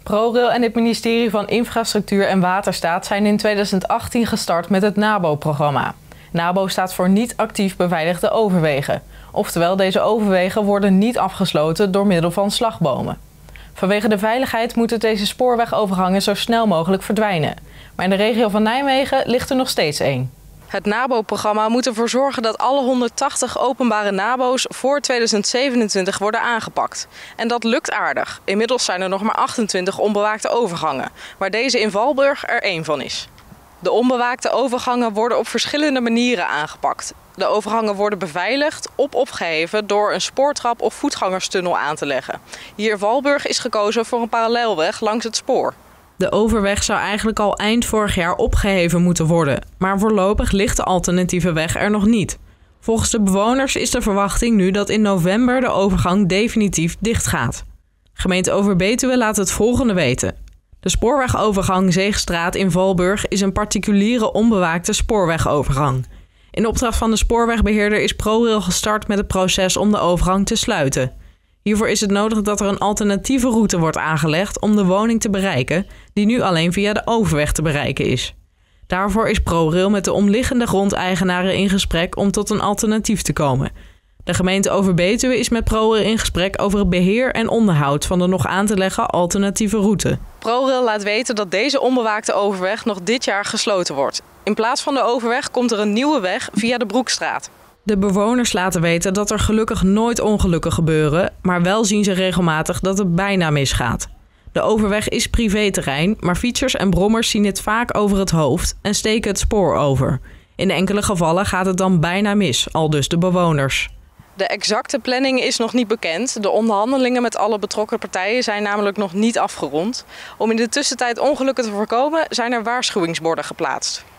ProRail en het ministerie van Infrastructuur en Waterstaat zijn in 2018 gestart met het NABO-programma. NABO staat voor niet actief beveiligde overwegen. Oftewel, deze overwegen worden niet afgesloten door middel van slagbomen. Vanwege de veiligheid moeten deze spoorwegovergangen zo snel mogelijk verdwijnen. Maar in de regio van Nijmegen ligt er nog steeds één. Het NABO-programma moet ervoor zorgen dat alle 180 openbare NABO's voor 2027 worden aangepakt. En dat lukt aardig. Inmiddels zijn er nog maar 28 onbewaakte overgangen, waar deze in Valburg er één van is. De onbewaakte overgangen worden op verschillende manieren aangepakt. De overgangen worden beveiligd of opgeheven door een spoortrap of voetgangerstunnel aan te leggen. Hier in Valburg is gekozen voor een parallelweg langs het spoor. De overweg zou eigenlijk al eind vorig jaar opgeheven moeten worden, maar voorlopig ligt de alternatieve weg er nog niet. Volgens de bewoners is de verwachting nu dat in november de overgang definitief dichtgaat. Gemeente Overbetuwe laat het volgende weten. De spoorwegovergang Zeegstraat in Valburg is een particuliere onbewaakte spoorwegovergang. In opdracht van de spoorwegbeheerder is ProRail gestart met het proces om de overgang te sluiten. Hiervoor is het nodig dat er een alternatieve route wordt aangelegd om de woning te bereiken, die nu alleen via de overweg te bereiken is. Daarvoor is ProRail met de omliggende grondeigenaren in gesprek om tot een alternatief te komen. De gemeente Overbetuwe is met ProRail in gesprek over het beheer en onderhoud van de nog aan te leggen alternatieve route. ProRail laat weten dat deze onbewaakte overweg nog dit jaar gesloten wordt. In plaats van de overweg komt er een nieuwe weg via de Broekstraat. De bewoners laten weten dat er gelukkig nooit ongelukken gebeuren, maar wel zien ze regelmatig dat het bijna misgaat. De overweg is privéterrein, maar fietsers en brommers zien het vaak over het hoofd en steken het spoor over. In enkele gevallen gaat het dan bijna mis, aldus de bewoners. De exacte planning is nog niet bekend. De onderhandelingen met alle betrokken partijen zijn namelijk nog niet afgerond. Om in de tussentijd ongelukken te voorkomen zijn er waarschuwingsborden geplaatst.